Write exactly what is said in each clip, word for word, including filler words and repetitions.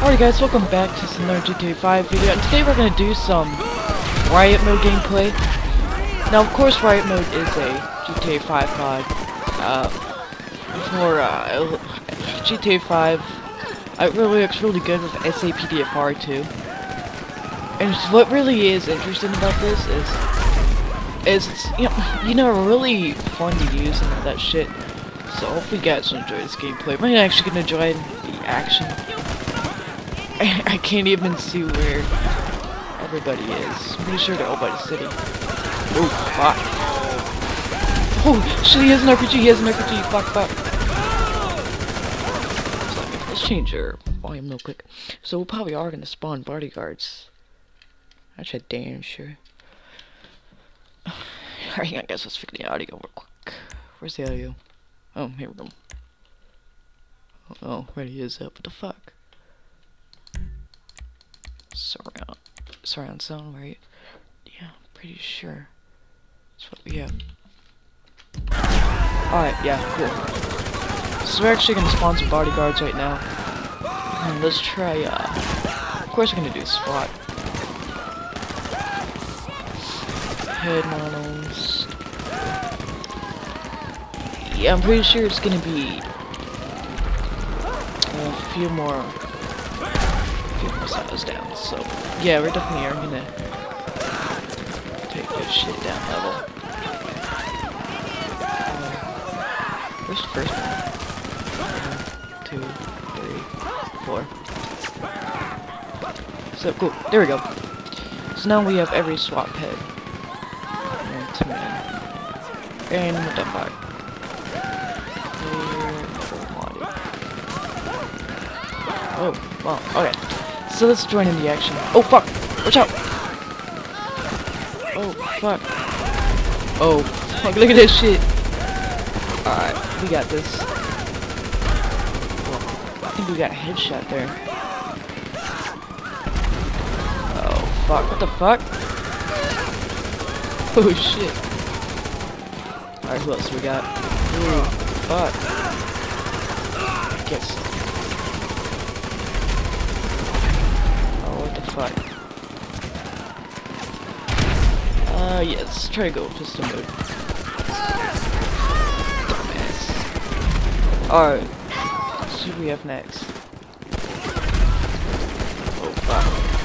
Alright guys, welcome back to another G T A five video, and today we're going to do some Riot Mode gameplay. Now of course Riot Mode is a G T A five mod. Uh, for uh, G T A five, it really looks really good with S A P D F R too. And what really is interesting about this is, is it's, you know, you know, really fun to use and all that shit. So hopefully you guys will enjoy this gameplay. I'm actually going to enjoy the action. I can't even see where everybody is. I'm pretty sure they're all by the city. Oh, fuck. Oh, shit, he has an R P G, he has an R P G, fuck, fuck. So, let's change our volume real quick. So we probably are gonna spawn bodyguards. That's a damn sure. Alright, I guess let's fix the audio real quick. Where's the audio? Oh, here we go. Oh, right he is up. What the fuck? Surround, surround sound, right? Yeah, I'm pretty sure that's what we have. Alright, yeah, cool. So we're actually gonna spawn some bodyguards right now. And let's try, uh, of course we're gonna do SWAT. Head models. Yeah, I'm pretty sure it's gonna be a few more. Us down, so yeah, we're definitely are gonna take this shit down level. Uh, where's the first one? One, two, three, four. So cool, there we go. So now we have every SWAT head. And two men. And what the fuck? Oh, well, okay. So let's join in the action. Oh fuck! Watch out! Oh fuck! Oh fuck! Look at this shit! Alright, we got this. Well, I think we got a headshot there. Oh fuck! What the fuck? Oh shit! Alright, who else we got? Ooh, fuck! I guess. Fuck. Uh, yeah, let's try to go pistol mode. Dumbass. Alright. Let's see what we have next. Oh, fuck.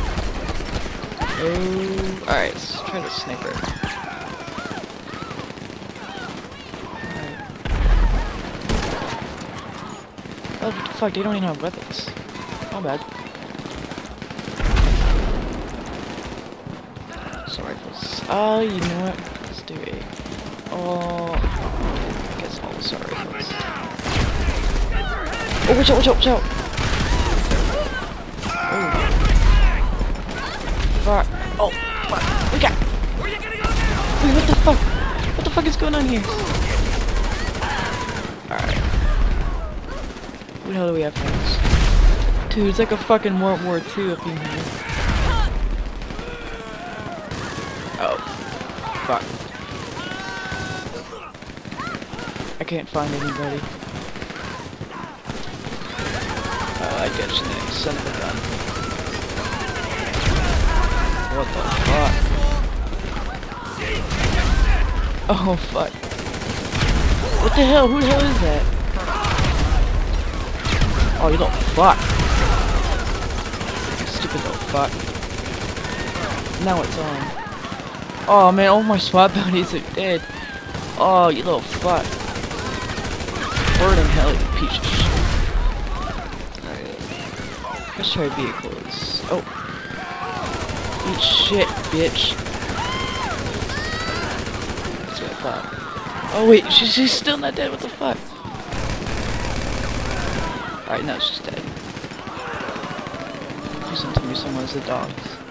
Oh, alright, let's try the sniper. Alright. Oh, what the fuck, they don't even have weapons. Not bad. Rifles. Oh, you know what? Let's do it. Oh, I guess all assault rifles. Oh, watch out! Watch out! Watch out! Oh, fuck! Oh, fuck! We got. Wait, what the fuck? What the fuck is going on here? All right. What the hell do we have next? Dude, it's like a fucking World War Two up in here. Oh, fuck. I can't find anybody. Oh, I get you next, son of a gun. What the fuck? Oh, fuck. What the hell? Who the hell is that? Oh, you little fuck. You stupid little fuck. Now it's on. Oh man, all my SWAT buddies are dead. Oh, you little fuck. Burn in hell, you piece of shit. Alright. Let's try vehicles. Oh. Eat shit, bitch. That's what I thought. Oh wait, she's, she's still not dead, what the fuck? Alright, now she's dead. Please don't tell me someone's a dog.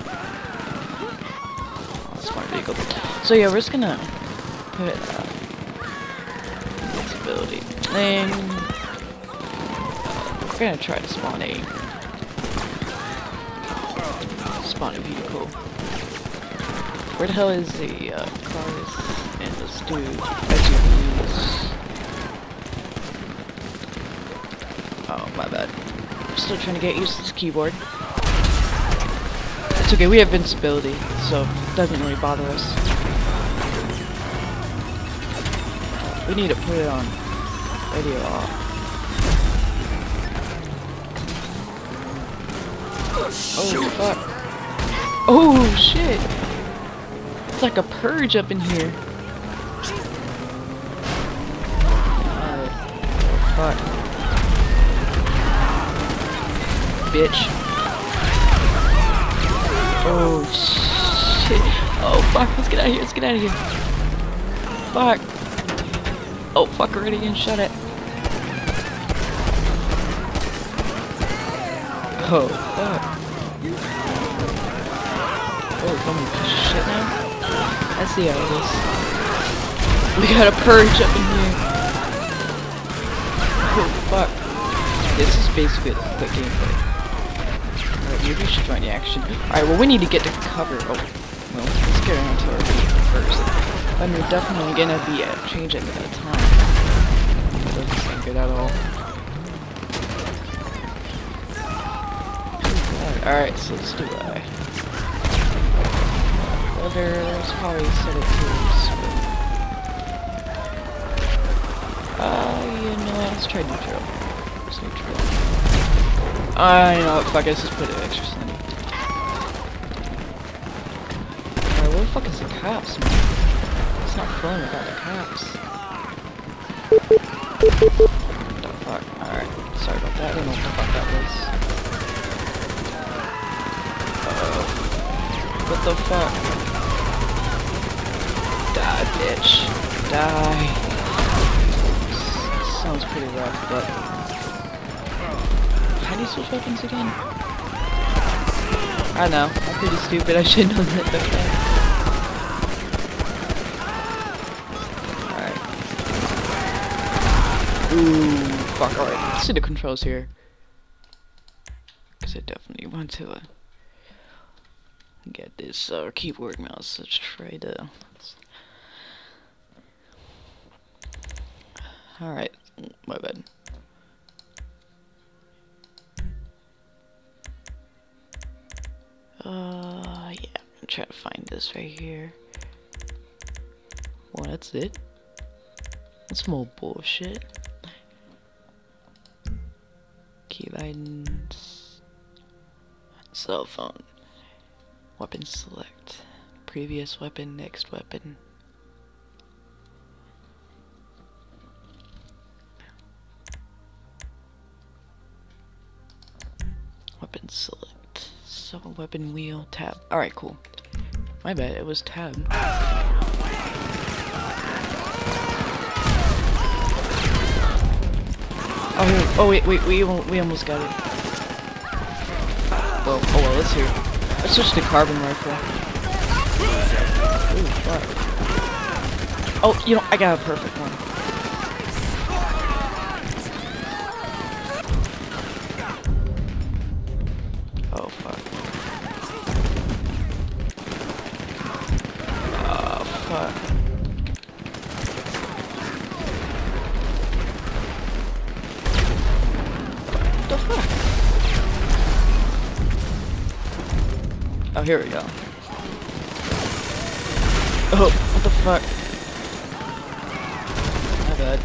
Smart vehicle. So yeah, we're just gonna put uh, invincibility, and uh, we're gonna try to spawn a spawn a vehicle. Where the hell is the uh, cars? And let's do S U Vs. Oh my bad. Still trying to get used to this keyboard. It's okay, we have invincibility, so it doesn't really bother us. We need to put it on radio off. Oh fuck. Oh shit! It's like a purge up in here. Uh, fuck. Bitch. Oh shit. Oh fuck, let's get out of here, let's get out of here. Fuck. Oh fuck, already again, shut it. Oh fuck. Oh, come on, piece of shit now. I see how it is. We got a purge up in here. Oh fuck. This is basically a quick gameplay. Alright, maybe we should join the action. Alright, well we need to get to cover. Oh, well, let's get around to our feet first. And we're definitely gonna be uh, changing at a time. That doesn't sound good at all. Alright, so let's do that. Let's probably set it to spin. Uh, you know what? Let's try neutral. Let's neutral. I know what, fuck it, let's just put it extra sunny. Alright, where the fuck is the cops, man? It's not fun without the cops. What the fuck? Alright, sorry about that, I don't know what the fuck that was. Uh-oh. What the fuck? Die, bitch. Die. Sounds pretty rough, but... How do you switch weapons again? I don't know. I'm pretty stupid. I should know that. Alright. Ooh, fuck. Alright, let's see the controls here. Because I definitely want to uh, get this uh, keyboard mouse. Let's try to... Alright, my bad. Uh, yeah, I'm gonna try to find this right here. Well, that's it. That's more bullshit. Key guidance. Cell phone. Weapon select. Previous weapon, next weapon. Weapon select. So weapon wheel, tab. Alright, cool. My bad, it was tab. Oh, here. Oh wait, wait, we we almost got it. Well, oh well, let's hear. Let's switch to carbon rifle. Ooh, fuck. Oh, you know, I got a perfect one. Oh fuck. Oh fuck. What the fuck? Oh, here we go. Oh, what the fuck? My bad.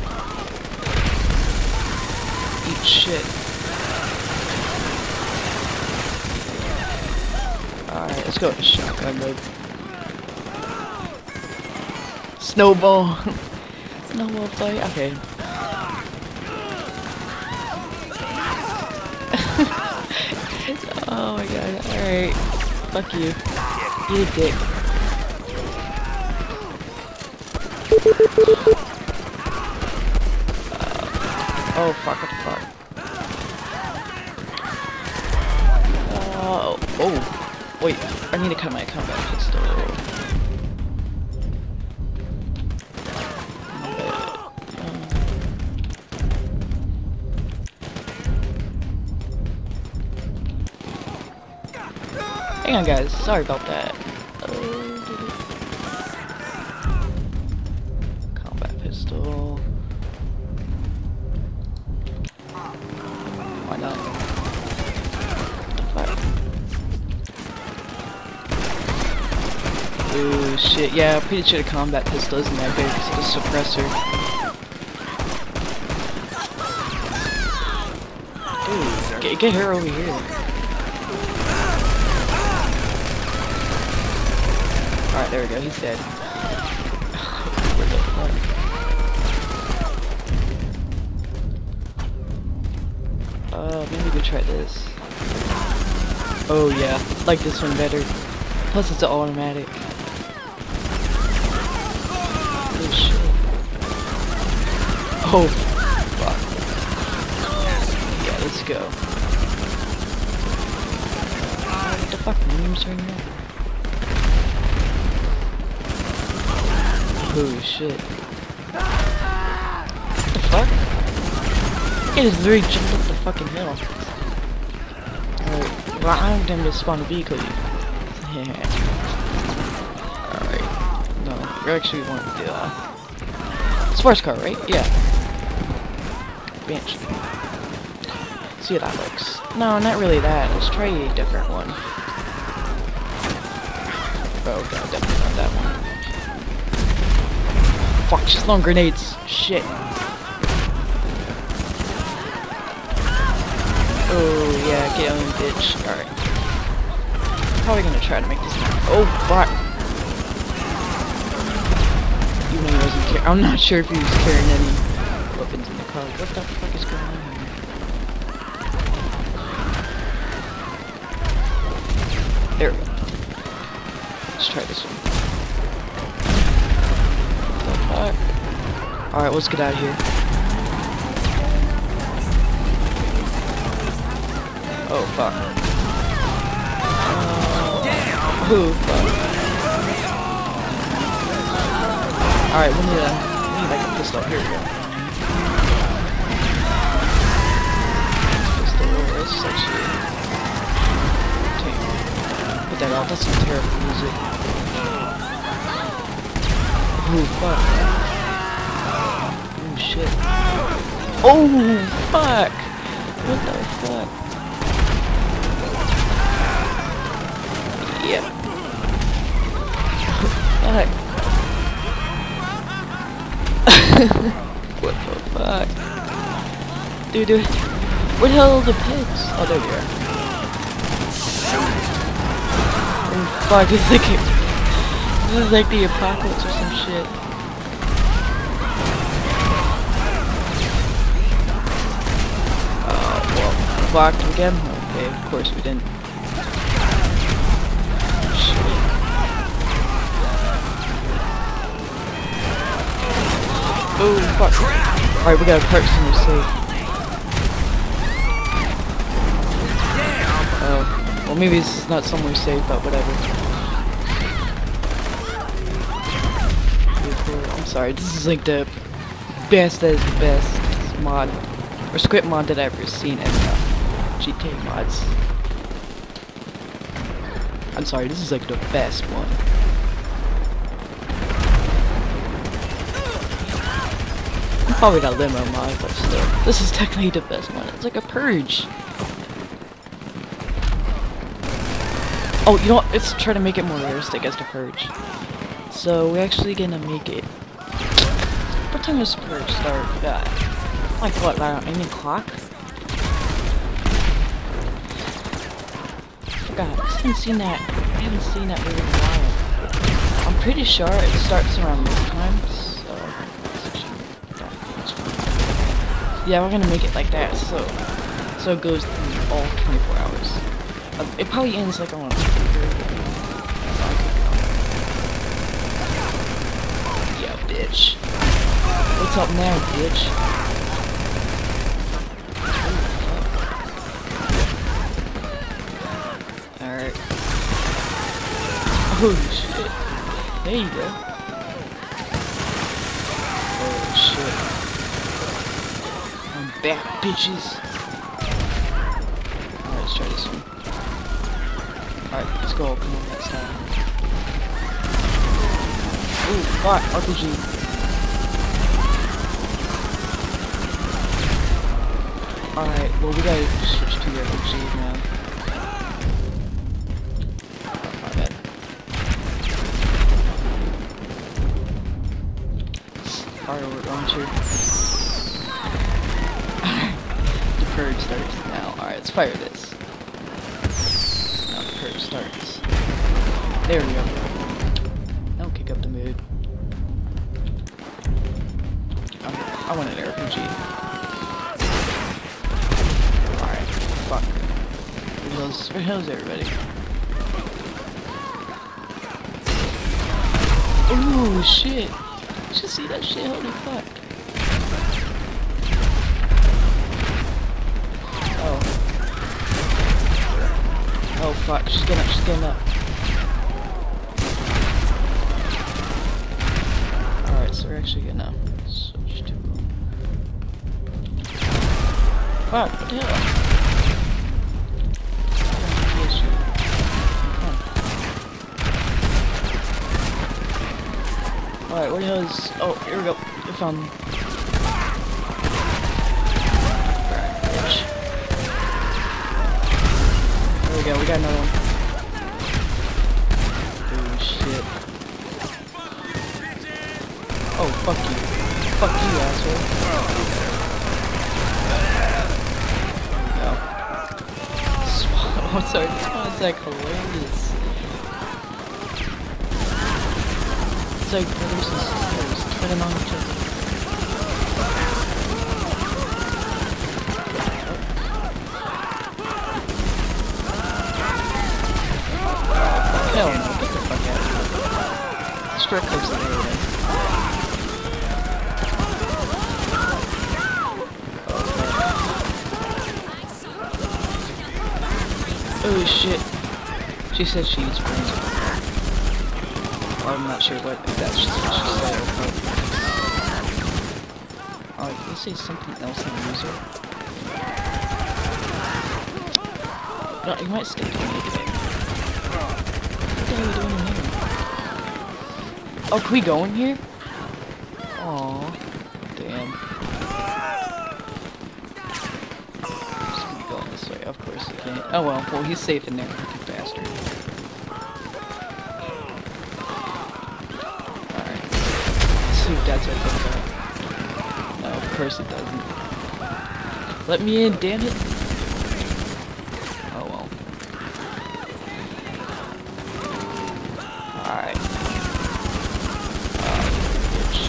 Eat shit. Alright, let's go to shotgun mode. Snowball. Snowball fight. Okay. Oh my god. Alright. Fuck you. Eat a dick. Uh, oh fuck, what the fuck? Oh, oh. Wait, I need to cut my combat pistol. Hang on guys, sorry about that. Combat pistol. Why not? shit, yeah, I'm pretty sure the combat pistol isn't that good because of the suppressor. Ooh, get, get her over here. Alright, there we go, he's dead. Where the fuck? Uh, maybe we could try this. Oh yeah, I like this one better. Plus it's an automatic. Oh shit. Oh fuck. Yeah, let's go. What the fuck? My name's turning on. Holy shit. What the fuck? It is literally jumped up the fucking hill. Alright, well, I don't think to spawn a vehicle. Yeah. Alright. No, we actually want to do uh sports car, right? Yeah. Bench. See how that looks. No, not really that. Let's try a different one. Oh god, definitely not that one. Fuck, she's throwing grenades. Shit. Oh yeah, get on, bitch. Alright. Probably gonna try to make this happen. Oh fuck! Even though he wasn't carrying. I'm not sure if he was carrying any weapons in the car. What the fuck is going on here? There we go. Let's try this one. What the fuck? Alright, let's get out of here. Oh fuck. Uh, oh fuck. Alright, we need a we need like a pistol. Here we go. Pistol, this is actually okay. Put that out, that's some terrible music. Oh fuck. Oh shit. Oh fuck! What the fuck? Yep. Fuck. What the fuck? Dude, dude. Where the hell are the pigs? Oh, there we are. Oh, fuck. It's like, this is like the apocalypse or some shit. Oh, well. Blocked again? Okay, of course we didn't. Oh fuck. Alright, we gotta park somewhere safe. Oh. Well, maybe it's not somewhere safe, but whatever. I'm sorry, this is like the best as the best mod, or script mod that I've ever seen in uh, G T A mods. I'm sorry, this is like the best one. Probably got limo mod, but still. This is technically the best one. It's like a purge. Oh, you know what? Let's try to make it more realistic as the purge. So we're actually gonna make it. What time does purge start? Uh, like what? Around eight o'clock? I forgot. I haven't seen that. I haven't seen that movie in a while. I'm pretty sure it starts around this time. Yeah, we're gonna make it like that, so so it goes through all twenty-four hours. Uh, it probably ends like on. Yeah, bitch. What's up now, bitch? Alright. Holy shit. There you go. Oh shit. Back, bitches. Alright, let's try this one. Alright, let's go. Come on, that side. Ooh, fuck, R P G. Alright, well, we gotta switch to the R P G now. Oh, my bad. launcher. The purge starts now. Alright, let's fire this. Now the purge starts. There we go. Now we'll kick up the mood. I'm, I want an R P G. Alright, fuck. Where goes, where goes everybody? Ooh, shit. You should see that shit, holy fuck. Oh. Oh fuck, she's getting up, she's getting up. Alright, so we're actually gonna switch to... Fuck, what the hell? Alright, where the hell is... Oh, here we go. I found them. Alright, bitch. There we go, we got another one. Oh, shit. Oh, fuck you. Fuck you, asshole. There we go. Oh, sorry, this one's like hilarious. It's like brothers and sisters treading on each other. Hell no, get the fuck out of here. Strip clubs are there, man. Oh shit. She said she eats brains. I'm not sure what if that's just what she said, but oh, you say something else in the user. No, you might stay doing it. What the hell are you doing in here? Oh, can we go in here? Aww. Damn. I'm just gonna go this way, of course you can't. Oh well, well he's safe in there, you bastard. If that's what it does. No, of course it doesn't. Let me in, damn it. Oh well. Alright. Uh, bitch.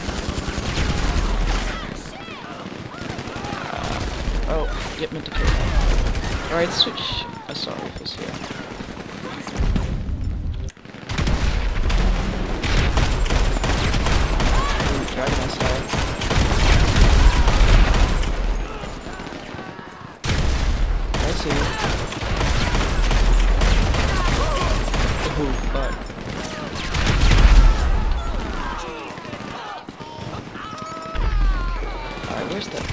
Uh, oh, get me to kill that. Alright, switch assault rifles here. Dragon style. I see you. Oh, fuck. Alright, where's that?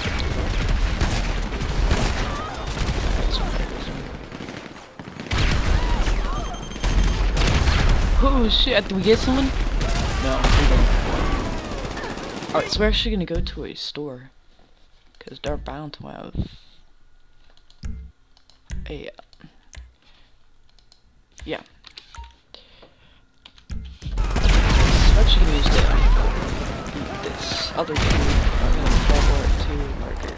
Oh shit, did we get someone? No, we don't. Alright, so we're actually gonna go to a store. Because they're bound to have a... Uh, yeah. So we're actually gonna use the, this other tool. I'm gonna travel it to marker.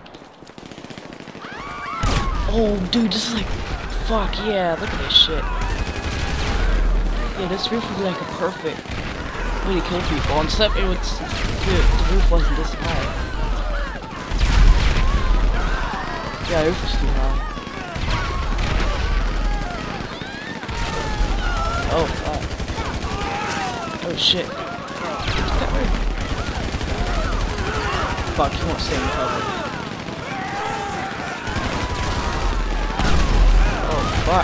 Oh, dude, this is like... Fuck, yeah, look at this shit. Yeah, this roof would be like a perfect way to kill people, except it would... Dude, the roof wasn't this high. Yeah, the roof was too high. Oh, fuck. Oh, shit. Fuck, he won't stay in cover. Oh, fuck.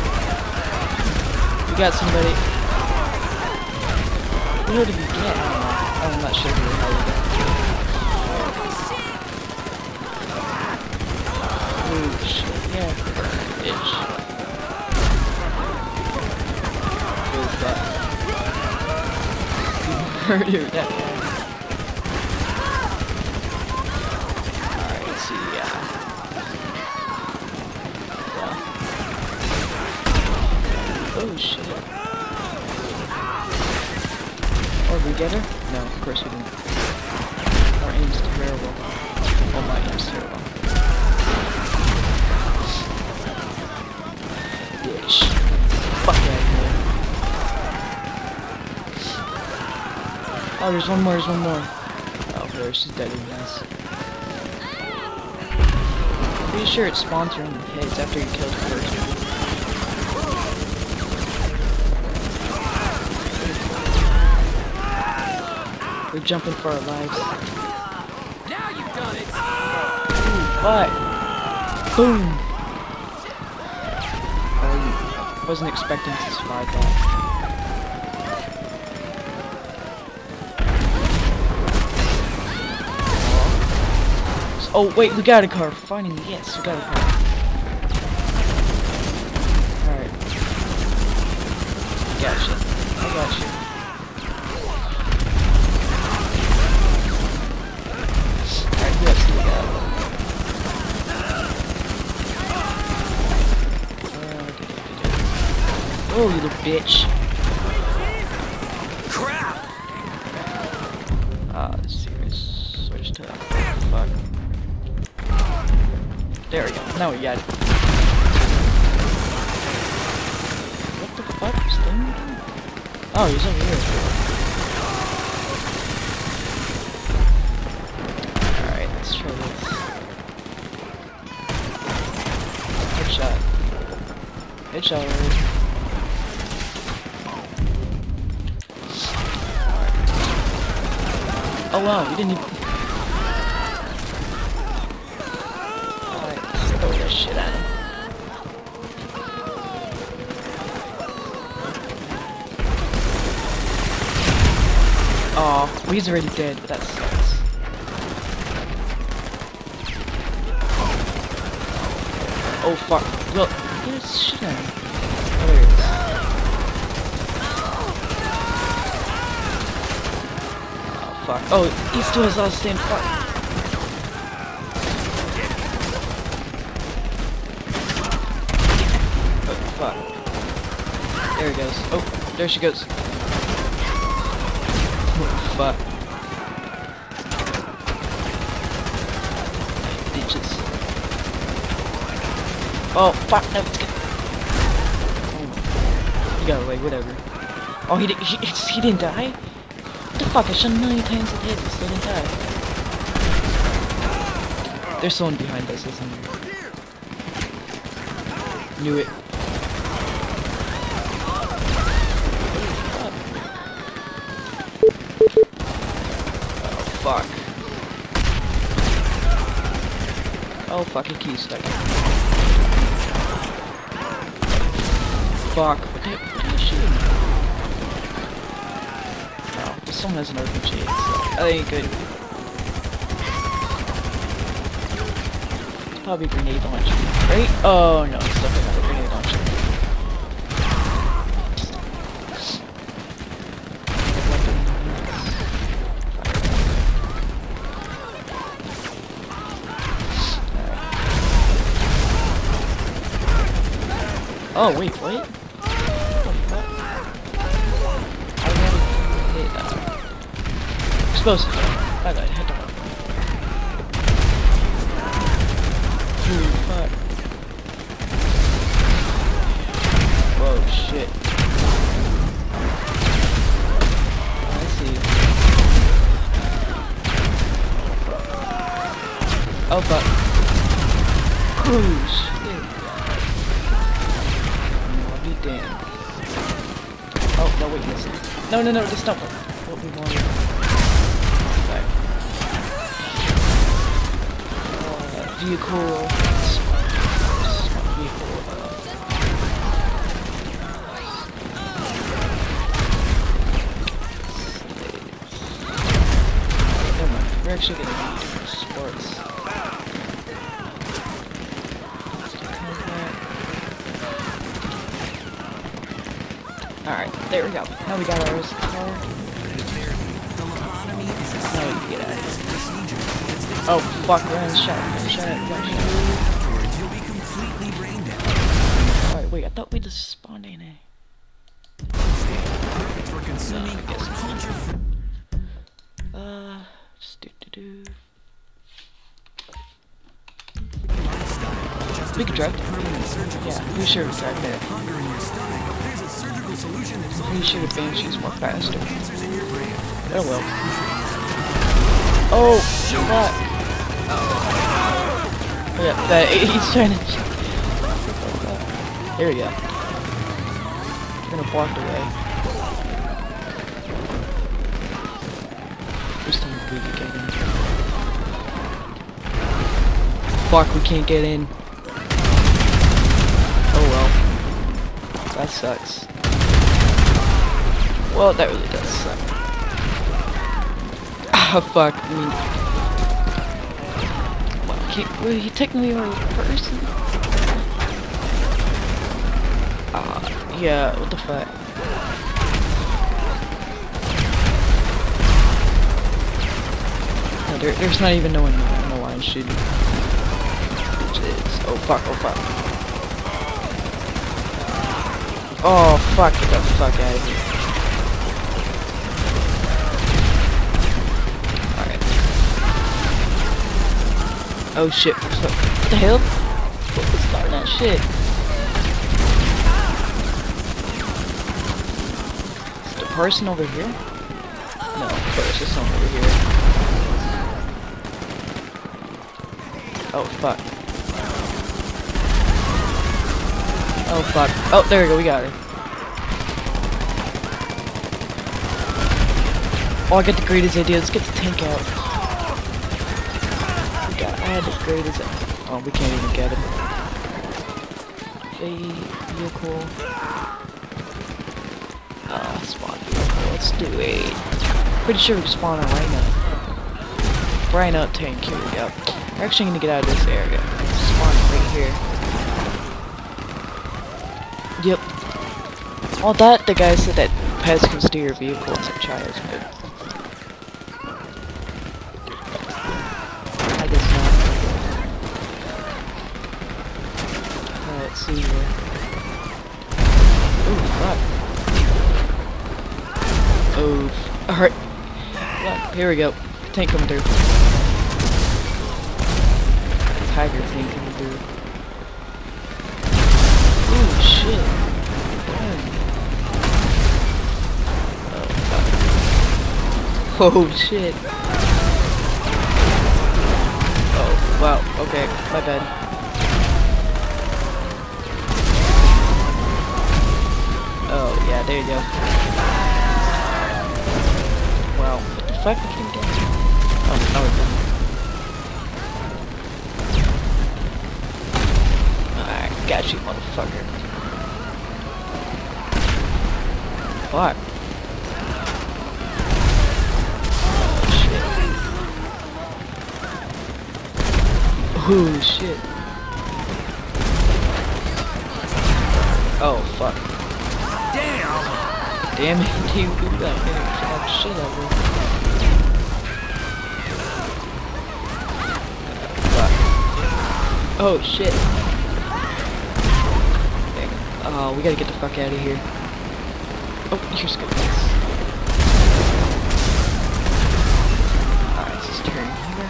We got somebody. Who did we get? I don't know. I'm not sure who the hell we got. Oh shit, yeah. Bitch. Oh fuck. You murdered that guy. Alright, let's see, yeah. yeah. Oh shit. Or we get her? No, of course we didn't. aim's terrible. Oh, my aim's terrible. Bitch. Fuck out of here. Oh, there's one more, there's one more. Oh, there, she's dead in this. Pretty sure it spawns her in the heads after you kill the first. We're jumping for our lives. Now you've done it. Ooh, what? Boom! I wasn't expecting to survive that. Oh wait, we got a car. Finally, yes, we got a car. Alright. Gotcha. I got you. Alright, who else do we got? Uh, oh, you little bitch. Crap. Ah, serious. Switch to fuck. There we go. Now we got it. What the fuck? He's doing? Oh, he's over here. Alright, let's try this. Headshot. Headshot already. Oh wow, we didn't even... Throw that shit at him. Oh, well, he's already dead, but that sucks. Oh fuck. Look, get his shit at him. Oh, there it is. Oh fuck. Oh, he still has all the same fuck. Fuck. There he goes. Oh, there she goes. Oh, fuck. Bitches. Oh, fuck. No, it's good. Oh. He got away, whatever. Oh, he, did, he, he didn't die? What the fuck? I shot a million times with hit. He still didn't die. There's someone behind us, isn't there? Knew it. Fuck. Oh, fucking key stuck. Fuck. What did, what did I shoot? Oh, this someone has an R P G, so that ain't good. It's probably a grenade launcher, right? Oh no, it's definitely not a grenade launcher. Oh wait, what? What the fuck? I gotta hit uh explosive. I gotta hit the one. Holy fuck. Whoa shit. I see. Oh fuck. Ooh shit. Damn. Oh, no, wait, listen. No, no, no, this don't work. What we want. Okay. Uh, vehicle. Vehicle. Uh, never mind. We're actually gonna need sports. Alright, there we go. Now we got our car. Now we can get out of here. Oh, fuck, we're in shot. Shot, shot. Alright, wait, I thought we just spawned in a... Uh, I guess. Uh, just do, do, do. We could drive. Yeah, we sure we drive there. Pretty sure the Banshee's more faster. Oh well. Oh, fuck. Yeah, that he's trying to. There we go. We're gonna block the way. This time we can get in. Fuck, we can't get in. Oh well. That sucks. Well, that really does suck. Ah, fuck. I mean, well, can't, well, he technically were a person. Ah, uh, yeah. What the fuck? No, there, there's not even no one on the line shooting. Which is, oh fuck, oh fuck. Oh fuck, get the fuck out of here. Alright. Oh shit, what the hell? What was starting that shit? Is the person over here? No, of course, there's someone over here. Oh fuck. Oh fuck. Oh, there we go, we got her. Oh, I got the greatest idea. Let's get the tank out. We got, I had the greatest. Oh, we can't even get him. A vehicle. Ah, uh, spawn vehicle. Let's do it. Pretty sure we can spawn a Rhino. Rhino tank. Here we go. We're actually gonna get out of this area. Let's spawn right here. Yep. All that, the guy said that pets can steer your vehicle to child's mode. I guess not. Uh, let's see here. Ooh, fuck. Oh, alright. Well, here we go. Tank coming through. Tiger tank coming through. Ooh, shit. Damn. Oh, fuck. Oh, shit. Oh, wow. Okay, my bad. Oh, yeah, there you go. Wow. What the fuck? I can't get it. Oh, no, it didn't. I got you, motherfucker. Fuck. Oh shit. Oh shit. Oh fuck. Damn. Damn it, dude. Look at that shit out of it. Fuck. Oh shit. Oh, we gotta get the fuck out of here. Oh, here's good place. Alright, let's just turn here.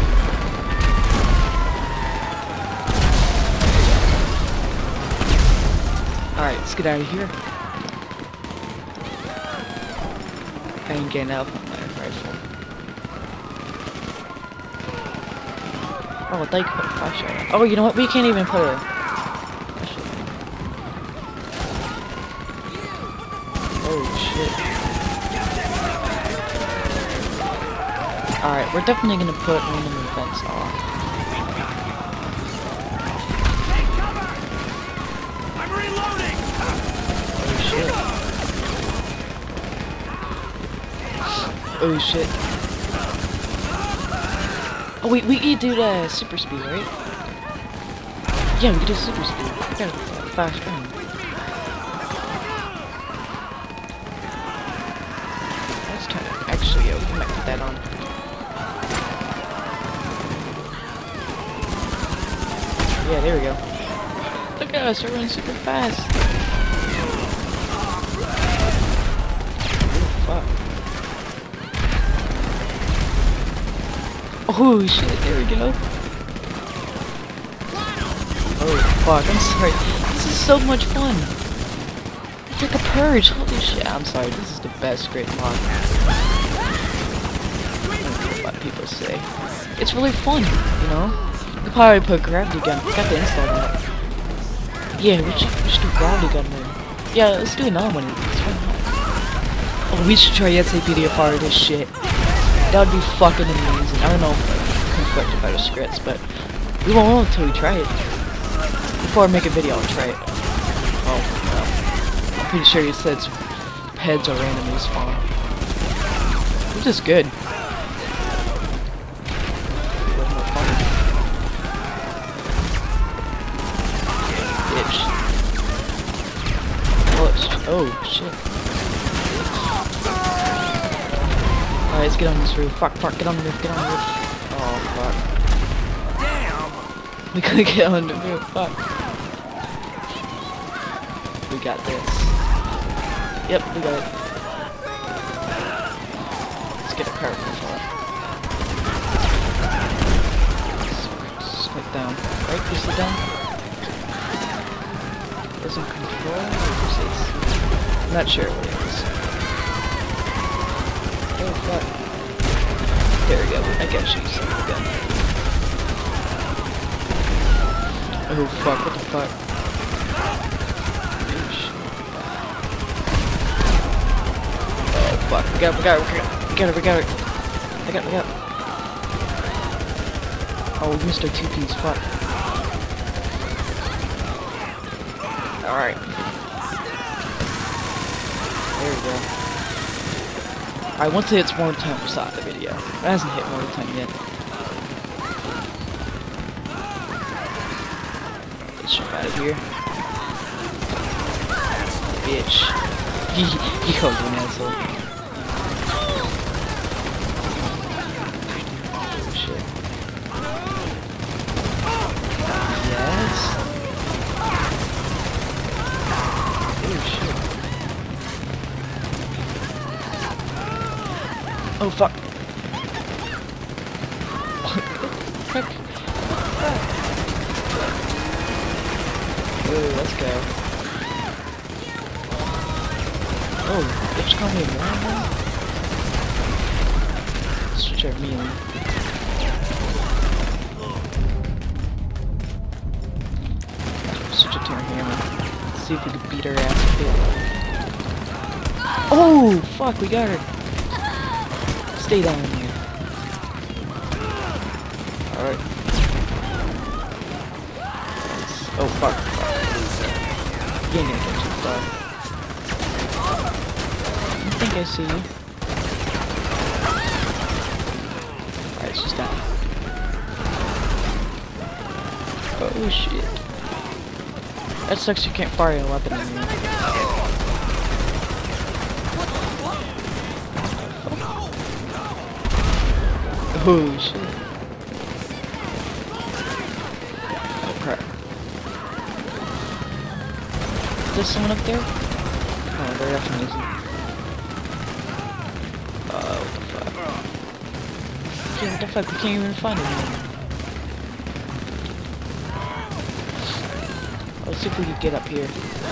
Alright, let's get out of here. I ain't getting up on my rifle. Oh, I thought you could put a flashlight on. Oh, you know what? We can't even put a... Oh shit. Alright, we're definitely gonna put random events off. I'm reloading! Oh shit. Oh shit. Oh wait, we can do the super speed, right? Yeah, we can do super speed. We gotta do fast run. Actually, yeah, we might put that on. Yeah, there we go. Look at us, we're running super fast. Oh, fuck. Oh shit, there we go. Oh fuck, I'm sorry. This is so much fun. It's like a purge, holy shit. I'm sorry, this is the best great mod. I don't know what people say. It's really fun, you know? You could probably put gravity gun. Got to install that. Yeah, we should, we should do gravity gun then. Yeah, let's do another one. It's fun. Oh, we should try S A P D F R this shit. That would be fucking amazing. I don't know if I'm conflicted by the scripts, but we won't know until we try it. Before I make a video, I'll try it. Oh, no. I'm pretty sure he said heads are randomly spawn. Which is good. Bitch. Oh, oh shit. Alright, let's get on this roof. Fuck, fuck, get on the roof, get on the roof. Oh, fuck. Damn. We couldn't get on the roof, fuck. We got this. Yep, we got it. Let's get a cart for that. Sit down. Right, you sit down. Doesn't control, or is it? I'm not sure what it is. Oh fuck. There we go, I got you son of a gun. Oh fuck, what the fuck? Oh shit. Oh fuck, we got it, we got it, we got it, we got it. I got it, I got it. Oh, we missed our two piece, fuck. Alright. There we go. Alright, once it hits more time, we'll stop the video. It hasn't hit more time yet. Let's jump out of here. Bitch. He, he called you an asshole. Oh shit. Yes. Oh shit. Oh fuck. What the fuck? Oh, let's go. Oh, bitch call me a moron now? Let's switch our melee. Switch it to our hammer. Let's see if we can beat her ass a bit. Oh, fuck, we got her. Stay down in here. Alright. Oh fuck. You ain't gonna get too far. I think I see you. Alright, she's down. Oh shit. That sucks, you can't fire a weapon in here. Oh shit. Oh crap. Is there someone up there? Oh, there definitely isn't. Uh, what the fuck? Yeah, what the fuck? We can't even find anyone. Let's see if we can get up here.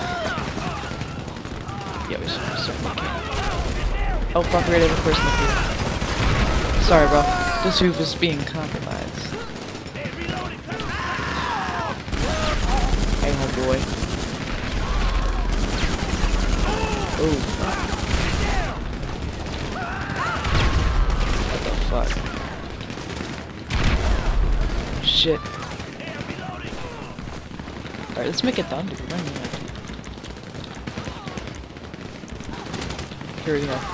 Yeah, we certainly can. Oh fuck, we already have a person up here. Sorry, bro. This roof is being compromised. Hey, my boy. Oh, fuck. What the fuck? Shit. Alright, let's make it thunder. Here we go.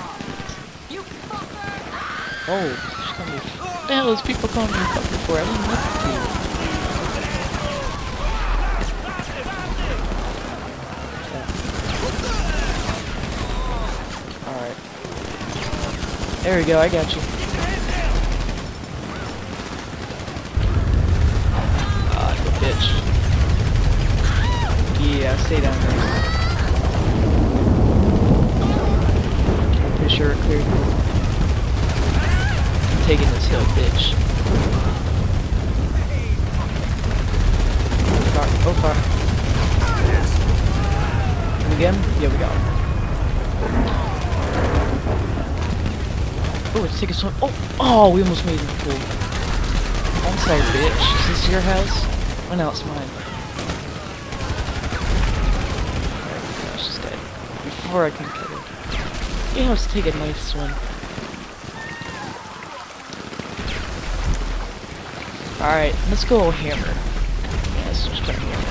Oh, she's calling me. What the hell is people calling me fucking for? I didn't listen to you. Yeah. Alright. There we go, I got you. Ah, you bitch. Yeah, stay down there. I'm pretty sure it cleared. Taking this hill, bitch. Fuck, oh fuck. Can we get him? Yeah, we got him. Oh, let's take a swim. Oh, oh, we almost made him cool. I'm sorry, bitch. Is this your house? Oh no, it's mine. Oh, she's dead. Before I can kill her. Yeah, let's take a nice swim. Alright, let's go hammer. Yeah, let's just try hammer.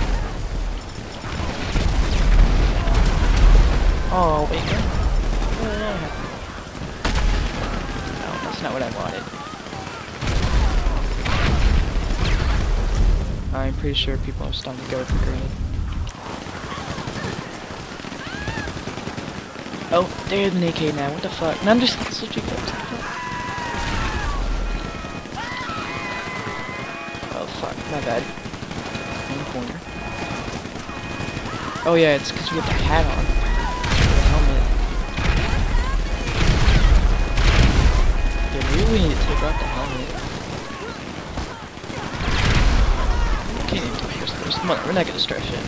Oh, wait. What happened? No, that's not what I wanted. I'm pretty sure people are starting to go with the grenade. Oh, there's an A K now. What the fuck? And I'm just switching clips. Oh fuck, my bad. In the corner. Oh yeah, it's because we have the hat on. The helmet. Yeah, we really need to take off the helmet. Can't even do this. There's no, we're not gonna stretch it.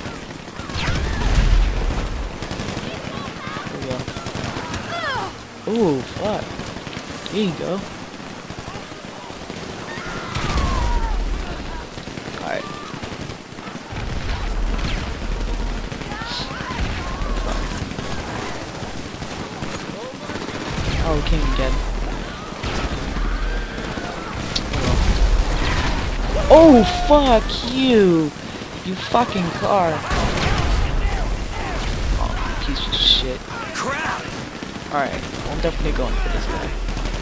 There we go. Ooh, fuck. There you go. Alright. Oh, we can't even get him. Oh, fuck you! You fucking car! Oh, piece of shit. Crap! Alright, well, I'm definitely going for this guy.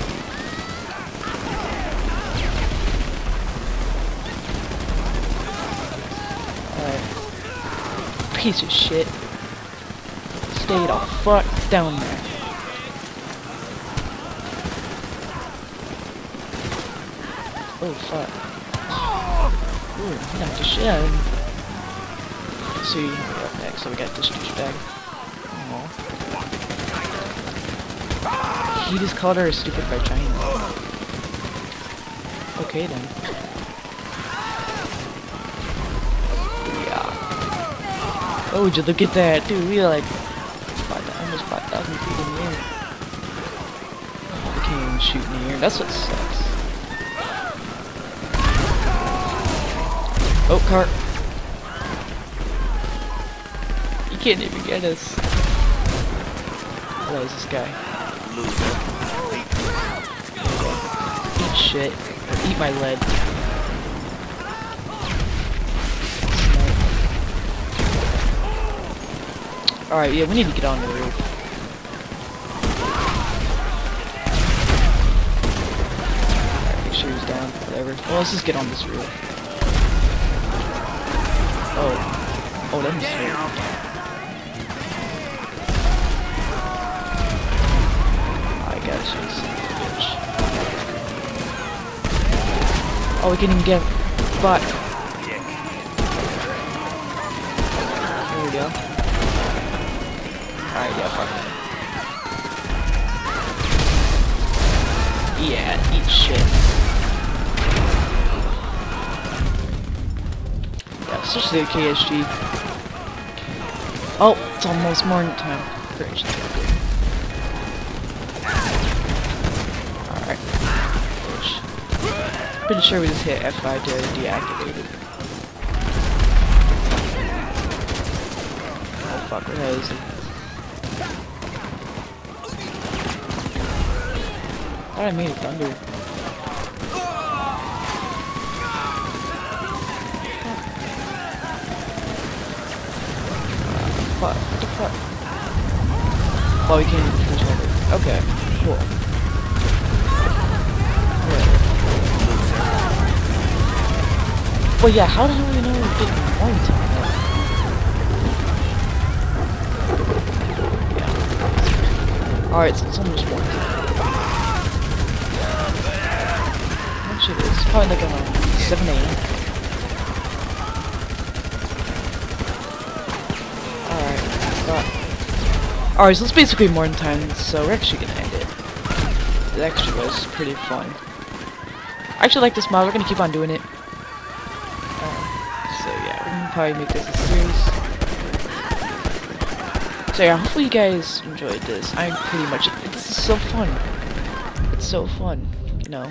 Alright. Piece of shit. Stay the fuck down there. Oh, fuck. Ooh, he knocked the shit out of him. Let's see how we got next. So we got this douchebag. Aww. He just called her a stupid vagina. Okay then. Yeah. Oh, just look at that, dude. We are like five, almost five thousand feet in the air. Oh, we can't even shoot in the air. That's what sucks. Oh, cart. You can't even get us. What is this guy? Eat shit. Or eat my lead. Alright, yeah, we need to get on the roof. Alright, make sure he's down. Whatever. Well, let's just get on this roof. Oh. Oh, that is sweet. I got you, son of a bitch. Oh, we can even get butt. There we go. Alright, yeah, fuck it. Yeah, eat shit. Especially the K S G. Oh, it's almost morning time. Great. Alright. Pretty sure we just hit F five to deactivate it. Oh fuck, where is he? I thought I made it thunder. What the fuck? Oh, we can't even finish over. Okay, cool. Whatever. Well, yeah, how the hell do we know we're getting one time? Yeah. Alright, so it's almost one time. How much it is? Probably like around seven A M Alright, so it's basically morning time, so we're actually gonna end it. It actually was pretty fun. I actually like this mod. We're gonna keep on doing it. Uh, so yeah, we're gonna probably make this a series. So yeah, hopefully you guys enjoyed this. I'm pretty much. This is so fun. It's so fun, you know.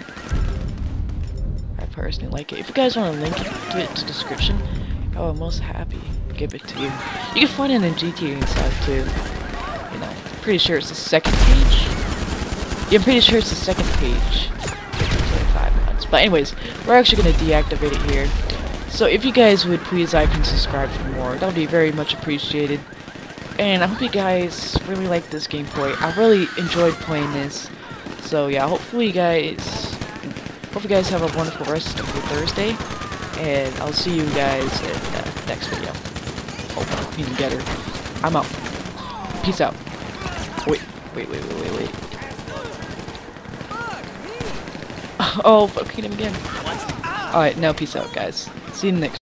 I personally like it. If you guys want to link it to it to the description, oh, I'm most happy to give it to you. You can find it in G T A inside too. You know, I'm pretty sure it's the second page. Yeah, I'm pretty sure it's the second page. Five months. But anyways, we're actually gonna deactivate it here. So if you guys would please like and subscribe for more, that would be very much appreciated. And I hope you guys really like this gameplay. I really enjoyed playing this. So yeah, hopefully you guys, hope you guys have a wonderful rest of your Thursday. And I'll see you guys in the next video. Oh, even better. I'm out. Peace out. Wait, wait, wait, wait, wait, wait. Oh, fuck, hit him again. Alright, now peace out, guys. See you next.